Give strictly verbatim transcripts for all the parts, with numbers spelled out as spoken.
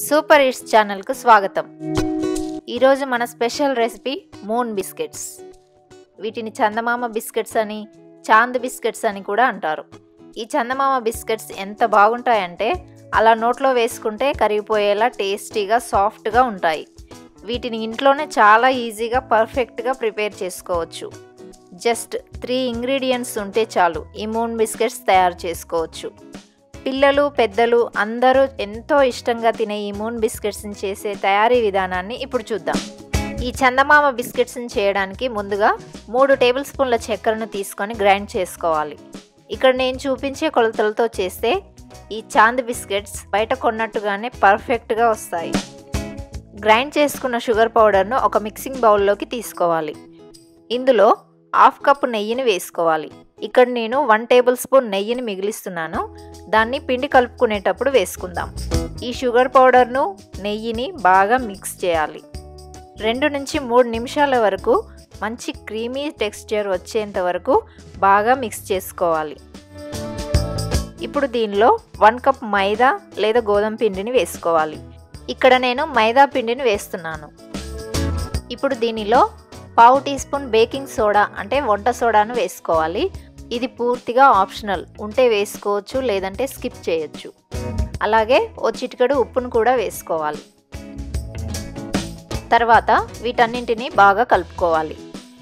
Super hits channel కు స్వాగతం. ఈ రోజు మన స్పెషల్ రెసిపీ మూన్ బిస్కెట్స్. వీటిని చందమామ బిస్కెట్స్ అని, చాంద్ బిస్కెట్స్ అని కూడా అంటారు. ఈ చందమామ బిస్కెట్స్ ఎంత బాగుంటాయంటే అలా నోట్లో వేసుకుంటే కరిగిపోయేలా టేస్టీగా సాఫ్ట్గా ఉంటాయి. వీటిని ఇంట్లోనే చాలా ఈజీగా పర్ఫెక్ట్గా ప్రిపేర్ చేసుకోవచ్చు. జస్ట్ త్రీ ఇంగ్రీడియంట్స్ ఉంటే చాలు ఈ మూన్ బిస్కెట్స్ తయారు చేసుకోవచ్చు. పిల్లలు పెద్దలు అందరూ ఎంతో ఇష్టంగా తినే ఈ మూన్ బిస్కెట్స్ని చేసే తయారీ విధానాన్ని ఇప్పుడు చూద్దాం. ఈ చందమామ బిస్కెట్స్ని చేయడానికి ముందుగా మూడు టేబుల్ స్పూన్ల చక్కెరను తీసుకొని గ్రైండ్ చేసుకోవాలి. ఇక్కడ నేను చూపించే కొలతలతో చేస్తే ఈ చాంద్ బిస్కెట్స్ బయట కొన్నట్టుగానే పర్ఫెక్ట్గా వస్తాయి. గ్రైండ్ చేసుకున్న షుగర్ పౌడర్ను ఒక మిక్సింగ్ బౌల్లోకి తీసుకోవాలి. ఇందులో హాఫ్ కప్ నెయ్యిని వేసుకోవాలి. ఇక్కడ నేను వన్ టేబుల్ స్పూన్ నెయ్యిని మిగిలిస్తున్నాను. దాన్ని పిండి కలుపుకునేటప్పుడు వేసుకుందాం. ఈ షుగర్ పౌడర్ను నెయ్యిని బాగా మిక్స్ చేయాలి. రెండు నుంచి మూడు నిమిషాల వరకు మంచి క్రీమీ టెక్స్చర్ వచ్చేంత వరకు బాగా మిక్స్ చేసుకోవాలి. ఇప్పుడు దీనిలో వన్ కప్ మైదా లేదా గోధుమ పిండిని వేసుకోవాలి. ఇక్కడ నేను మైదా పిండిని వేస్తున్నాను. ఇప్పుడు దీనిలో పావు టీ స్పూన్ బేకింగ్ సోడా అంటే వంట సోడాను వేసుకోవాలి. ఇది పూర్తిగా ఆప్షనల్, ఉంటే వేసుకోవచ్చు లేదంటే స్కిప్ చేయొచ్చు. అలాగే ఓ చిటికెడు ఉప్పును కూడా వేసుకోవాలి. తర్వాత వీటన్నింటినీ బాగా కలుపుకోవాలి.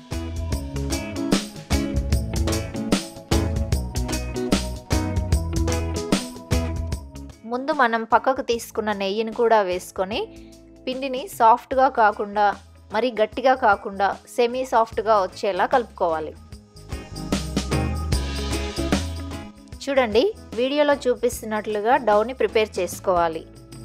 ముందు మనం పక్కకు తీసుకున్న నెయ్యిని కూడా వేసుకొని పిండిని సాఫ్ట్గా కాకుండా మరి గట్టిగా కాకుండా సెమీ సాఫ్ట్గా వచ్చేలా కలుపుకోవాలి. చూడండి, వీడియోలో చూపిస్తున్నట్లుగా డౌని ప్రిపేర్ చేసుకోవాలి.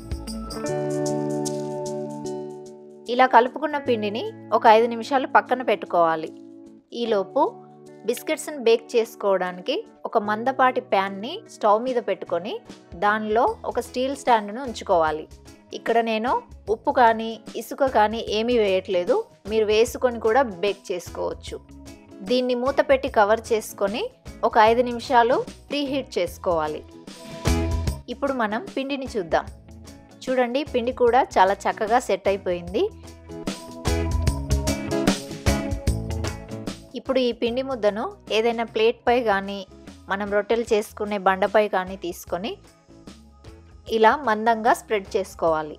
ఇలా కలుపుకున్న పిండిని ఒక ఐదు నిమిషాలు పక్కన పెట్టుకోవాలి. ఈలోపు బిస్కెట్స్ని బేక్ చేసుకోవడానికి ఒక మందపాటి ప్యాన్ని స్టవ్ మీద పెట్టుకొని దానిలో ఒక స్టీల్ స్టాండ్ను ఉంచుకోవాలి. ఇక్కడ నేను ఉప్పు కానీ ఇసుక కానీ ఏమీ వేయట్లేదు. మీరు వేసుకొని కూడా బేక్ చేసుకోవచ్చు. దీన్ని మూత పెట్టి కవర్ చేసుకొని ఒక ఐదు నిమిషాలు ప్రీహీట్ చేసుకోవాలి. ఇప్పుడు మనం పిండిని చూద్దాం. చూడండి, పిండి కూడా చాలా చక్కగా సెట్ అయిపోయింది. ఇప్పుడు ఈ పిండి ముద్దను ఏదైనా ప్లేట్ పై కానీ మనం రొట్టెలు చేసుకునే బండపై కానీ తీసుకొని ఇలా మందంగా స్ప్రెడ్ చేసుకోవాలి.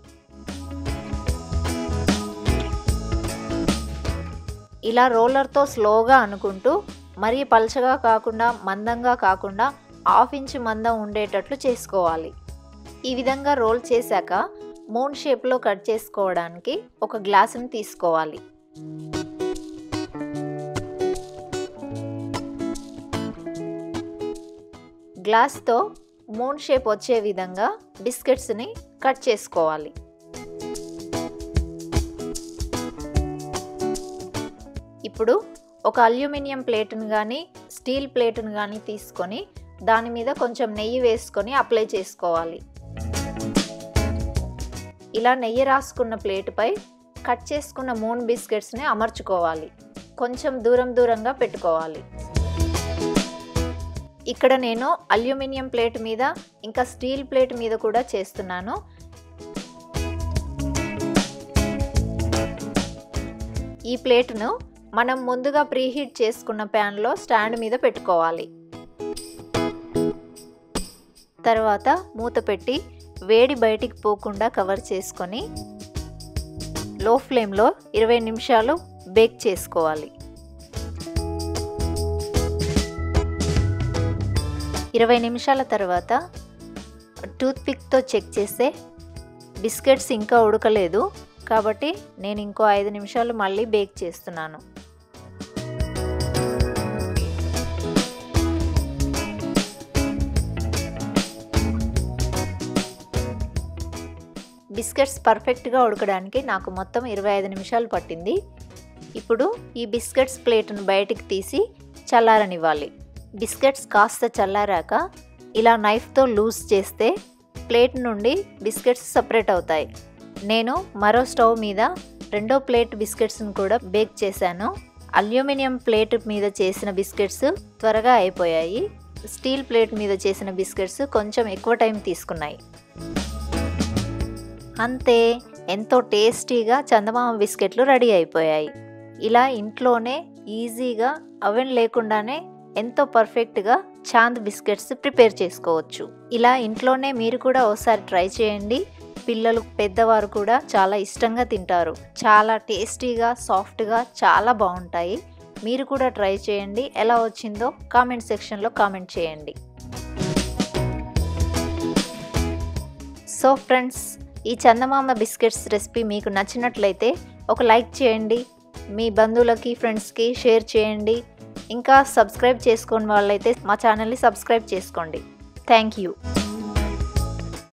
ఇలా రోలర్తో స్లోగా అనుకుంటూ మరీ పల్చగా కాకుండా మందంగా కాకుండా హాఫ్ ఇంచ్ మందం ఉండేటట్లు చేసుకోవాలి. ఈ విధంగా రోల్ చేశాక మూన్ షేప్లో కట్ చేసుకోవడానికి ఒక గ్లాసుని తీసుకోవాలి. గ్లాస్తో మూన్ షేప్ వచ్చే విధంగా బిస్కెట్స్ని కట్ చేసుకోవాలి. ఇప్పుడు ఒక అల్యూమినియం ప్లేట్ను కానీ స్టీల్ ప్లేట్ను కానీ తీసుకొని దాని మీద కొంచెం నెయ్యి వేసుకొని అప్లై చేసుకోవాలి. ఇలా నెయ్యి రాసుకున్న ప్లేటుపై కట్ చేసుకున్న మూన్ బిస్కెట్స్ని అమర్చుకోవాలి. కొంచెం దూరం దూరంగా పెట్టుకోవాలి. ఇక్కడ నేను అల్యూమినియం ప్లేట్ మీద ఇంకా స్టీల్ ప్లేట్ మీద కూడా చేస్తున్నాను. ఈ ప్లేట్ను మనం ముందుగా ప్రీహీట్ చేసుకున్న ప్యాన్లో స్టాండ్ మీద పెట్టుకోవాలి. తర్వాత మూత పెట్టి వేడి బయటికి పోకుండా కవర్ చేసుకొని లో ఫ్లేమ్లో ఇరవై నిమిషాలు బేక్ చేసుకోవాలి. ఇరవై నిమిషాల తర్వాత టూత్పిక్తో చెక్ చేస్తే బిస్కెట్స్ ఇంకా ఉడకలేదు. కాబట్టి నేను ఇంకో ఐదు నిమిషాలు మళ్ళీ బేక్ చేస్తున్నాను. బిస్కెట్స్ పర్ఫెక్ట్గా ఉడకడానికి నాకు మొత్తం ఇరవై ఐదు నిమిషాలు పట్టింది. ఇప్పుడు ఈ బిస్కెట్స్ ప్లేట్ను బయటికి తీసి చల్లారనివ్వాలి. బిస్కెట్స్ కాస్త చల్లారాక ఇలా నైఫ్తో లూజ్ చేస్తే ప్లేట్ నుండి బిస్కెట్స్ సపరేట్ అవుతాయి. నేను మరో స్టవ్ మీద రెండో ప్లేట్ బిస్కెట్స్ని కూడా బేక్ చేశాను. అల్యూమినియం ప్లేట్ మీద చేసిన బిస్కెట్స్ త్వరగా అయిపోయాయి. స్టీల్ ప్లేట్ మీద చేసిన బిస్కెట్స్ కొంచెం ఎక్కువ టైం తీసుకున్నాయి. అంతే, ఎంతో టేస్టీగా చందమామ బిస్కెట్లు రెడీ అయిపోయాయి. ఇలా ఇంట్లోనే ఈజీగా అవెన్ లేకుండానే ఎంతో పర్ఫెక్ట్గా చాంద్ బిస్కెట్స్ ప్రిపేర్ చేసుకోవచ్చు. ఇలా ఇంట్లోనే మీరు కూడా ఒకసారి ట్రై చేయండి. పిల్లలు పెద్దవారు కూడా చాలా ఇష్టంగా తింటారు. చాలా టేస్టీగా సాఫ్ట్గా చాలా బాగుంటాయి. మీరు కూడా ట్రై చేయండి. ఎలా వచ్చిందో కామెంట్ సెక్షన్లో కామెంట్ చేయండి. సో ఫ్రెండ్స్, ఈ చందమామ బిస్కెట్స్ రెసిపీ మీకు నచ్చినట్లయితే ఒక లైక్ చేయండి. మీ బంధువులకి ఫ్రెండ్స్కి షేర్ చేయండి. ఇంకా సబ్స్క్రైబ్ చేసుకోని వాళ్ళైతే మా ఛానల్ని సబ్స్క్రైబ్ చేసుకోండి. Thank you.